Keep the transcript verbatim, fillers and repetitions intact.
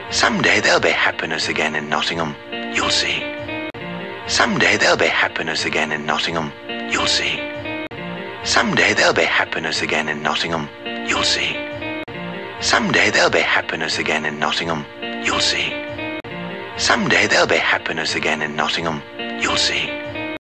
Someday there'll be happiness again in Nottingham, you'll see. Someday there'll be happiness again in Nottingham, you'll see. Someday there'll be happiness again in Nottingham, you'll see. Someday there'll be happiness again in Nottingham, you'll see. Someday there'll be happiness again in Nottingham, you'll see.